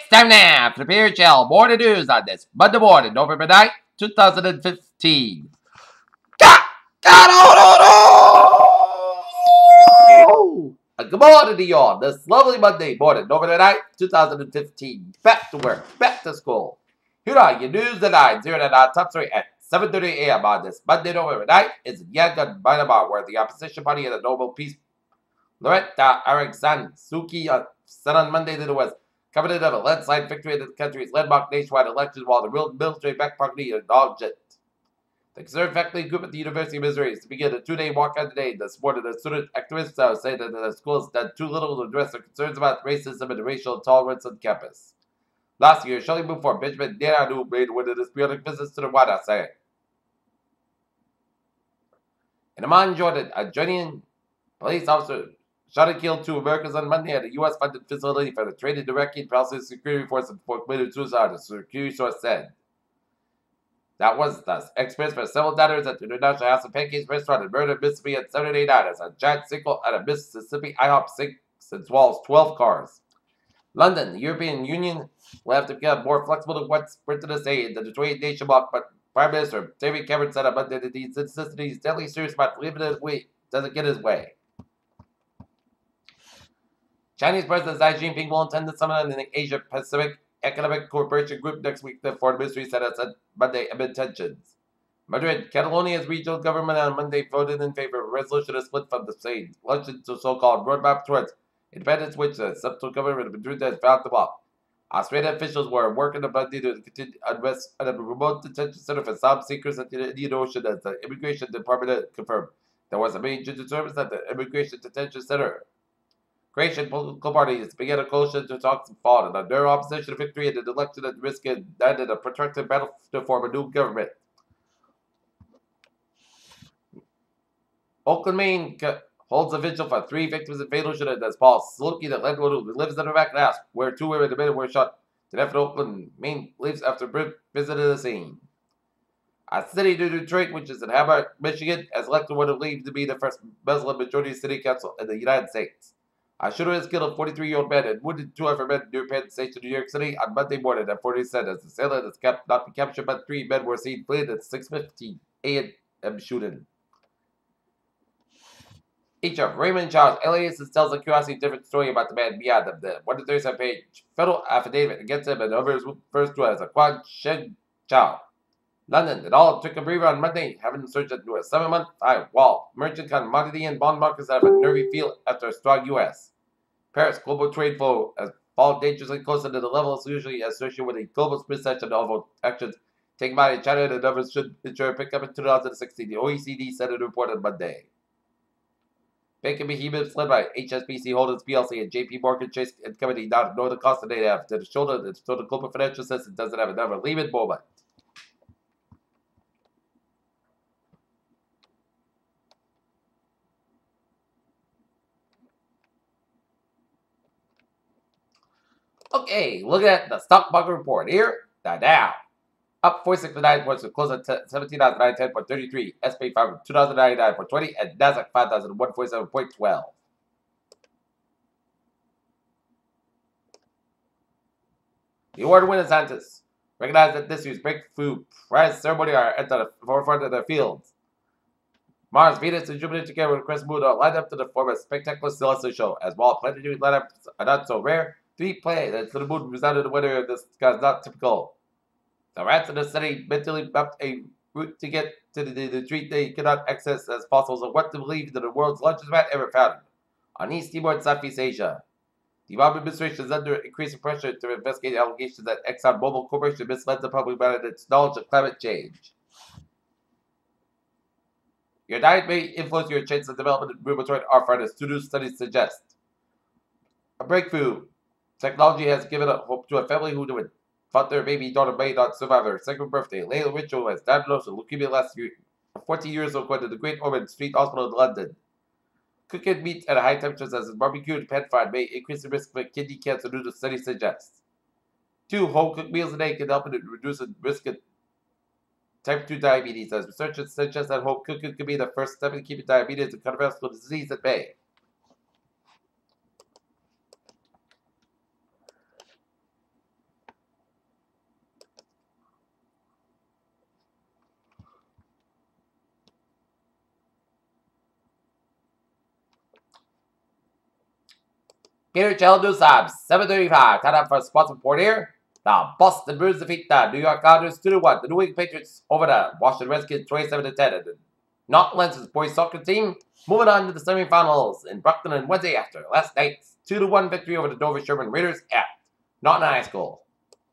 time now for the Beer Chill morning news on this Monday morning, November 9th, 2015. Good morning to you all this lovely Monday morning, November 9th, 2015. Back to work, back to school. Here are your news tonight, 0 to 9, top 3 at 7:30 a.m. on this Monday, November 9th. It's Yangon, Myanmar, where the opposition party and the Nobel Peace Loretta Aung San Suu Kyi said on Monday that it was confident of a landslide victory in the country's landmark nationwide election, while the real military-backed party acknowledged it. The conservative faculty group at the University of Missouri is to begin a 2-day walkout today this morning. The student activists say that the school has done too little to address their concerns about racism and racial intolerance on campus. Last year, shortly before Benjamin Netanyahu made one of his periodic visits to the White House, saying, in Amman, Jordan, a Jordanian police officer shot and killed 2 Americans on Monday at a U.S.-funded facility for the training of Iraqi and Palestinian security forces before committed suicide, a security source said. That was the experience for several diners at the International House of Pancakes restaurant in Murder, Mississippi on Saturday night as a giant single at a Mississippi IHOP sinks and swallows 12 cars. London, the European Union will have to become more flexible to what's printed to say in the Detroit Nation block, but Prime Minister David Cameron said on Monday that he's insisted he's deadly serious about leaving it way doesn't get his way. Chinese President Xi Jinping will attend the summit in the Asia-Pacific Economic Cooperation Group next week, the foreign ministry said on Monday amid tensions. Madrid, Catalonia's regional government on Monday voted in favor of a resolution to split from the state, launched the so-called roadmap towards independence, which the central government of Madrid has found to block. Australian officials were working on Monday to continue unrest at a remote detention center for asylum seekers at the Indian Ocean, as the Immigration Department confirmed there was a major disturbance at the Immigration Detention Center. Croatian political parties began a coalition to talk some fall, and under opposition to victory in the election at risk and ended a protracted battle to form a new government. Oakland, Maine holds a vigil for 3 victims of fatal shooting as Paul Sluky, the landlord who lives in a vacant house where 2 women admitted were shot to death in Oakland, Maine, leaves after visited the scene. A city near Detroit, which is in Hammer, Michigan, has elected what it believes to be the first Muslim majority city council in the United States. A shooter has killed a 43-year-old man and wounded 2 other men near Penn Station, New York City on Monday morning at 40 said as the assailant has not been captured, but 3 men were seen fleeing at 6:15 a.m. shooting. Each of Raymond Charles aliases tells a curiously different story about the man beyond them. The 137-page federal affidavit against him and others refers to as a Quan Shen Chao. London, it all took a breather on Monday, having surged into a 7-month high wall. Merchant commodity and bond markets have a nervy feel after a strong U.S. Paris, global trade flow has fallen dangerously closer to the levels usually associated with a global recession, although actions taken by China and others should ensure a pickup in 2016, the OECD said in a report on Monday. Banking behemoths led by HSBC Holdings plc and JP Morgan Chase and Company now ignore the cost that they have to show the global financial system doesn't have another Lehman moment. Okay, look at the stock market report here. The Dow up 469 points to close at 17,910.33, SP 500 2,099.20, and Nasdaq 5,147.12. The award winners scientists recognize that this year's breakthrough prize ceremony are at the forefront of their fields. Mars, Venus, and Jupiter together with Crescent Moon are lined up to form a spectacular celestial show, as while planetary lineups are not so rare. 3 planets to the moon resounded the winner of this sky is not typical. The rats in the city mentally mapped a route to get to the retreat they cannot access as fossils of what to believe that the world's largest rat ever found on East Timor and Southeast Asia. The Obama administration is under increasing pressure to investigate allegations that ExxonMobil Corporation misled the public about its knowledge of climate change. Your diet may influence your chance of development of rheumatoid arthritis, 2 new studies suggest. A breakthrough technology has given hope to a family who thought their baby daughter may not survive her 2nd birthday. Layla Mitchell was diagnosed with leukemia last year, 14 years ago, according to the Great Ormond Street Hospital in London. Cooking meat at high temperatures as barbecued pan-fried may increase the risk of kidney cancer, due to study suggests. 2 home-cooked meals a day can help in reduce the risk of type 2 diabetes, as researchers suggest that home cooking could be the first step in keeping diabetes and cardiovascular disease at bay. Peter Childers Sabs, 7:35. Time out for a sports report here. The Boston Bruins defeat the New York Islanders 2-1. The New England Patriots over the Washington Redskins 27-10. The North Atlanta's boys soccer team moving on to the semifinals in Brooklyn on Wednesday after last night's 2-1 victory over the Dover Sherman Raiders at Norton High School.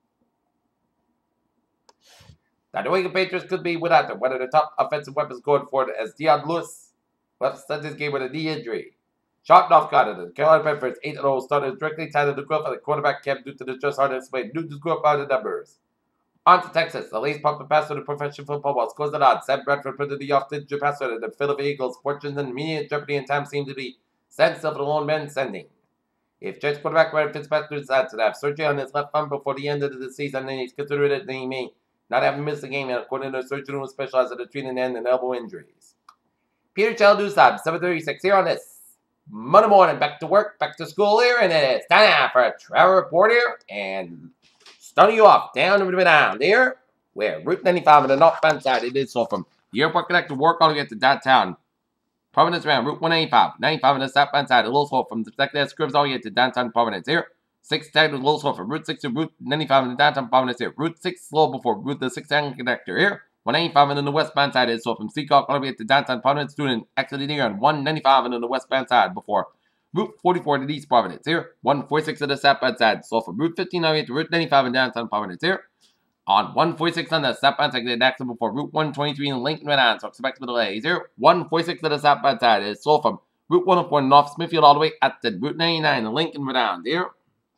The New England Patriots could be without one of the top offensive weapons going forward as Dion Lewis left Sunday's game with a knee injury. Shot off guard, the Carolina Panthers 8-0 started directly tied to the growth of the quarterback camp due to the just hard explained new to group out the numbers. On to Texas, the least pumped pass to the professional football was closed it on. Sam Bradford printed the off-injured passer and the Philadelphia Eagles' fortunes and immediate jeopardy and time seemed to be set still for the lone man sending. If Jets quarterback Ryan Fitzpatrick decides to have surgery on his left arm before the end of the season, then he's considered it that he may not have missed the game, and according to the surgeon who specializes in treating hand and elbow injuries. Peter Childers Sabs, 7:36 here on this Monday morning, back to work, back to school here, and it's time for a travel report here, and starting you off down and down there, where Route 95 on the northbound side, it is so from the airport connect to work all the way to downtown Providence around Route 185, 95 on the southbound side, a little slow from the second scripts all the way to downtown Providence here. 610 a little slow from Route 6 to Route 95 in the downtown Providence here. Route 6 slow before Route the 610 connector here. 185 and on the westbound side is so from Seacock all the way to downtown Providence, doing exiting here on 195 and on the westbound side before Route 44 to East Providence here. 146 on the southbound side, so from Route 15 all the way to Route 95 in downtown Providence here. On 146 on the southbound side, get accident before Route 123 in Lincoln went on, so expect the delays here. 146 on the southbound side is so from Route 104 North Smithfield all the way at the Route 99 in Lincoln went on here.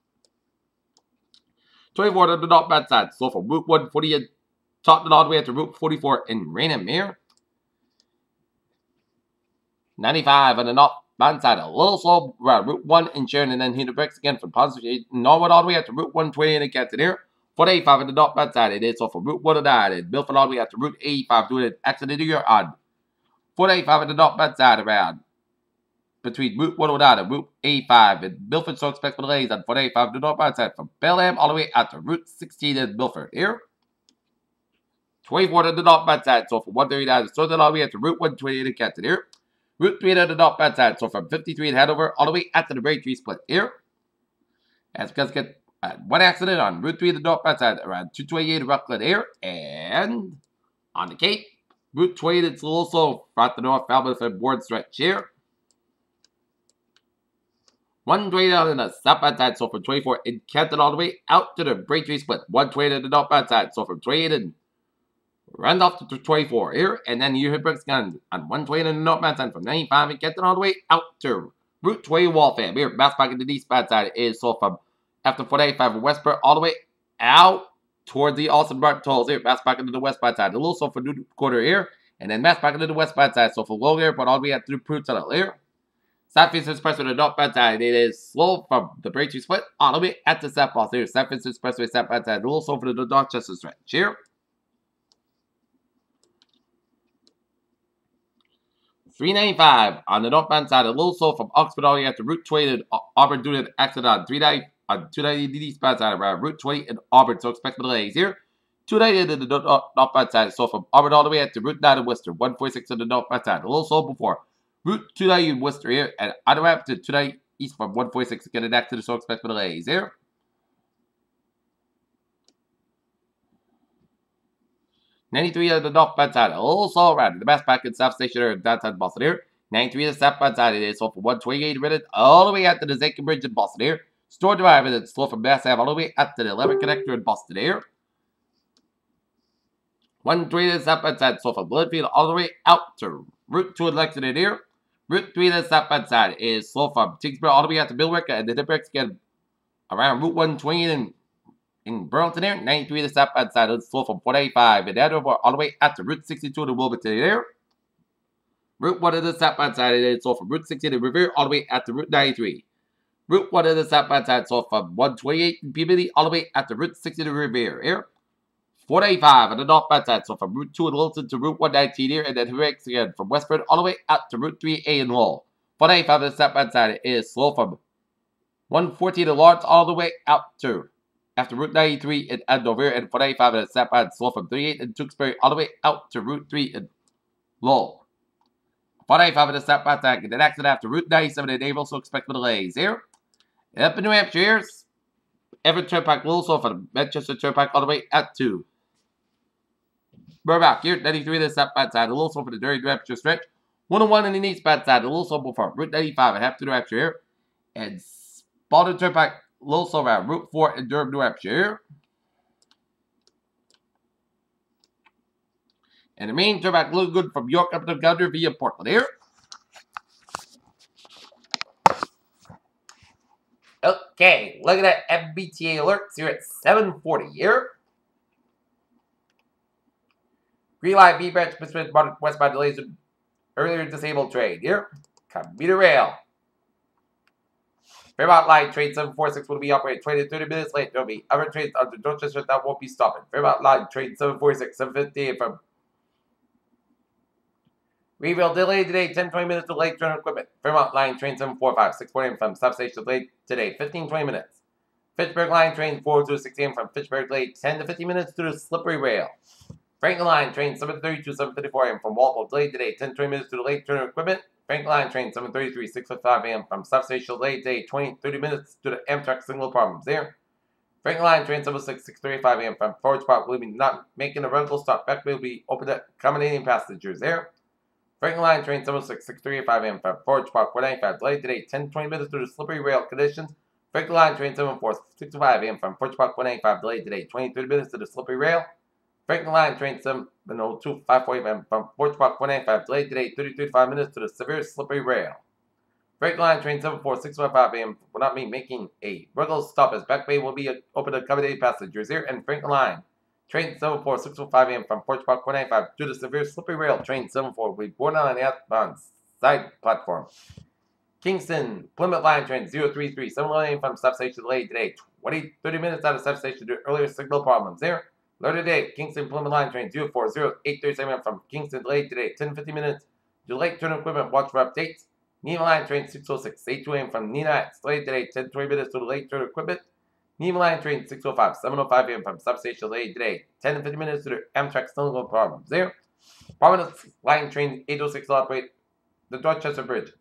24 on the northbound side, so from Route 148 Tottenham all the way to Route 44 in Raynham here. 95 on the northbound side, a little slow around Route 1 in Sharon, and then hit the brakes again from Positive Norwood all the way up to Route 120 in Canton here. 485 on the northbound side, it is so from Route 109 in Milford all the way up to Route 85, doing an accident here on 485 on the northbound side around between Route 109 and Route 85 in Milford, so expect for delays on 485 on the northbound side from Pelham all the way out to Route 16 in Milford here. 24 on the northbound side, so from 139 to Southern all the way up to Route 128 in Canton here. Route 3 on the northbound side, so from 53 in Hanover all the way out to the Braintree split here. As because get one accident on Route 3 on the northbound side around 228 in Rockland here. And on the Cape, Route 20 it's a little slow from the north Falmouth and Board stretch here. 120 on the southbound side, so from 24 in Canton all the way out to the Braintree split. 120 on the northbound side, so from 28 in Randolph to 24 here, and then you hit bricks gun on 120 on the northbound side from 95 and Canton all the way out to Route 20 Waltham. Here, bounce back in the eastbound side is so from after 485 in Westport all the way out toward the Austin Barton tolls here. Bounce back into the westbound side, a little so for New Quarter here, and then bounce back into the westbound side, so for Logan Airport all the way out to the Pruitt Tunnel here. Southeast Expressway to the northbound side, it is slow from the Braintree split all the way at the South Boston here. Southeast Expressway southbound side, a little slow for the Dorchester stretch here. 395 on the northbound side, a little slow from Oxford all the way out to Route 20 to Auburn due to an accident on 390 on 290 eastbound side around Route 20 in Auburn, so expect delays here. 290 on the northbound side, so from Auburn all the way out to Route 9 in Worcester. 146 on the northbound side, a little slow before Route 290 in Worcester here, and on the way up to 290 east from 146 to get an accident, so expect delays here. 93 on the northbound side, a little slow around the Mass Pack and South Station here in downtown Boston here. 93 on the southbound side, it is slow from 128 Reddit all the way out to the Zachem Bridge in Boston here. Store Drive and it's slow from Mass Ave all the way out to the 11 connector in Boston here. 120 on the southbound side, slow from Bloodfield all the way out to Route 2 in Lexington here. Route 3 on the southbound side is slow from Tingsboro all the way out to Millwick, and the Dippex again around Route 120 in Burlington here. 93 on the southbound side, it's slow from 485 and Andover all the way out to Route 62 in Wilmington here. Route 1 on the southbound side, it is slow from Route 60 in Revere all the way out to Route 93. Route 1 on the southbound side, so from 128 in Peabody all the way out to Route 60 in Revere here. 485 on the northbound side, so from Route 2 in Wilson to Route 119 here, and then Hurricane again from Westford all the way out to Route 3A in Lowell. 485 on the southbound side is slow from 114 in Lawrence all the way out to after Route 93 in Andover, and 485 on the southbound slow from 38 in Tewksbury all the way out to Route 3 in Lowell. 485 on the southbound side, and then accident after Route 97 in Naval, so expect delays here. Up in New Hampshire, here's Everett Turnpike, Little Slow for the Manchester Turnpike all the way at 2. Burbank here, 93 to the south bad side, a little slow for the Derry New Hampshire stretch. 101 in the east bad side, a little slow before Route 95 at half to New Hampshire here. And Spalding Turnpike, a little slow around Route 4 in Durham, New Hampshire here. And the main turnpike looking good from York up to Gardner via Portland here. Okay, look at that MBTA alerts here at 7:40 here. Green line B branch Pacific westbound delays with earlier disabled train here. Commuter rail. Fairmont line train 746 will be operating 20 to 30 minutes late. There will be other trains under Dorchester that won't be stopping. Fairmont line train 746, 7:58 from Greenville delayed today, 10-20 minutes to late turn equipment. Fairmont line train 745, 6:40 a.m. from substation delayed today, 15-20 minutes. Fitchburg line train 406 a.m. from Fitchburg delayed 10 to 15 minutes to the slippery rail. Franklin line train 732, 7:54 a.m. from Walpole delayed today, 10-20 minutes to the late turn equipment. Franklin line train 733, 6:55 a.m. from substation delayed today, 20-30 minutes to the Amtrak signal problems there. Franklin line train 706, 6:35 a.m. from Forge Park will be not making a rental stop. Back will be open to accommodating passengers there. Franklin line train 706, 6:35 a.m. from Forge Park 495 delayed today, 10-20 minutes due to slippery rail conditions. Franklin line train 704, 6:05 a.m. from Forge Park 195 delayed today, 20-30 minutes to the slippery rail. Franklin line train 702, 5:40 a.m. from Forge Park 195 delayed today, 30-35 minutes to the severe slippery rail. Franklin line train 74, 6:05 a.m. will not be making a regular stop as Back Bay will be open to accommodate passengers here. And Franklin line train 74, 6:05 a.m. from Forge Park 195 due to severe slippery rail. Train 74 will be boarded on the outbound side platform. Kingston Plymouth line train 033, 7:11 a.m. from substation delayed today, 30 minutes out of substation due to earlier signal problems there. Later today, Kingston Plymouth line train 040, 8:37 a.m. from Kingston delayed today, 10-50 minutes due to late turn equipment. Watch for updates. Nima line train 606, 8:02 a.m. from Nina delayed today, 10-20 minutes due to late turn equipment. Nima line train 605, 7:05 a.m. from substation delayed today, 10-50 minutes due to Amtrak signal problems there. Providence line train 806 will operate the Dorchester Bridge.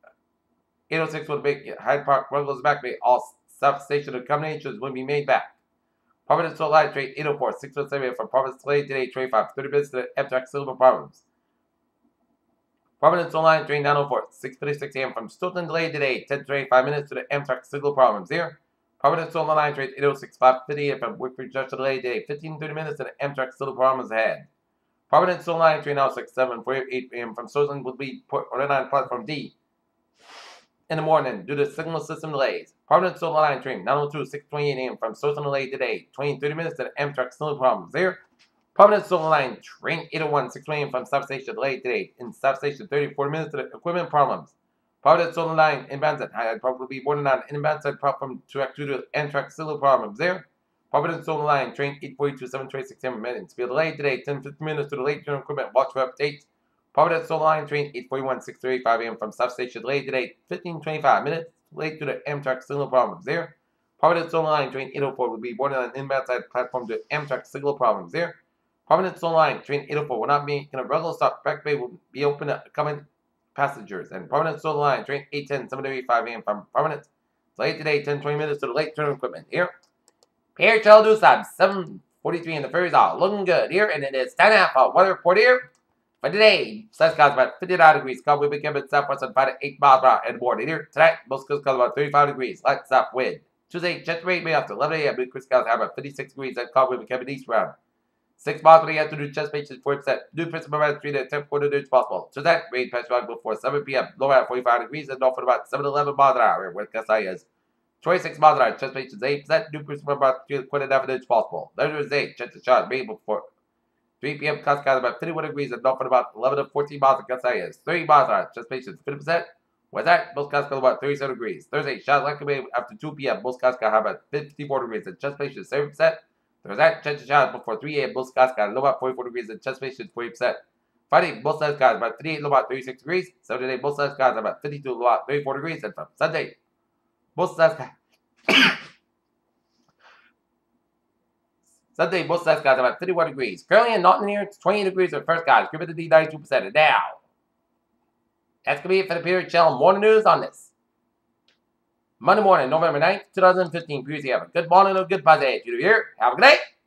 806 will make Hyde Park, Ruggles Back Bay. All substation accommodations will be made back. Providence line train 804, 6:07 a.m. from Providence delayed today, 30 minutes to the Amtrak signal problems. Providence line train 904, 6:56 a.m. from Stoughton delayed today, 10-25 minutes to the Amtrak signal problems here. Providence line train 806, 5:50 a.m. from Wickford Junction delayed today, 15-30 minutes to the Amtrak signal problems ahead. Providence line train 906, 7:48 a.m. from Stoughton will be put on platform D in the morning due to signal system delays. Providence line train 902, 6:28 a.m. from Stoughton delayed today, 20-30 minutes to the Amtrak signal problems there. Providence line train 801, 6:20 a.m. from substation delayed today, in substation 30-40 minutes to the equipment problems. Providence line inbound at I'd probably be more than an inbound side problem to due to Amtrak signal problems there. Providence line train 842, 7:26 a.m. minutes be delayed today, 10-15 minutes to the late turn equipment. Watch for updates. Providence line train 841, 6:35 a.m. from substation delayed today, 15-25 minutes late to the Amtrak signal problems there. Providence line train 804 will be more than an inbound side platform to Amtrak signal problems there. Providence line train 804 will not be in a regular stop. Back Bay will be open to coming passengers. And Providence line train 810, 7:35 a.m. from Providence delayed today, 10-20 minutes to the late turn equipment here. Pierre Chaldus time 7:43 in the ferries are looking good here, and it is 10.5 weather report here for today. South skies about 59 degrees. Cloud will become at southwest and 5 to 8 miles per hour and more here. Tonight, most skies about 35 degrees. Light south wind. Tuesday, jet rate may after 11 a.m. Chris skies have about 56 degrees and cloud will become eastbound. 6 miles per afternoon, chest pages 4%. New principal around 3 to 10 quarter inch possible. So that rain patch before 7 p.m. Low at 45 degrees and north at about 7 to 11 miles an hour. With gust is 26 miles an hour, chest pages 8%. New principal about 3 quarter inch possible. Thursday, chest to shot rain before 3 p.m. Gust about 51 degrees and north at about 11 to 14 miles and gust is 30 miles an hour, chest pages 50%. With that, most gusts about 37 degrees. Thursday, shot likely after 2 p.m. Most gusts have about 54 degrees and chest pages 7%. There's that chance shot before 3 a.m. Most skies got low about 44 degrees and chest space 40%. Friday, most skies got about 38, low about 36 degrees. Saturday, most skies got about 52, low about 34 degrees. And from Sunday, most skies got about 51 degrees. Currently in Norton here, it's 20 degrees with first guys. Humidity 92%. And now, that's going to be it for the Peter Chell Morning News on this Monday morning, November 9th, 2015. Previously, have a good morning or good buzz. You here. Have a good day.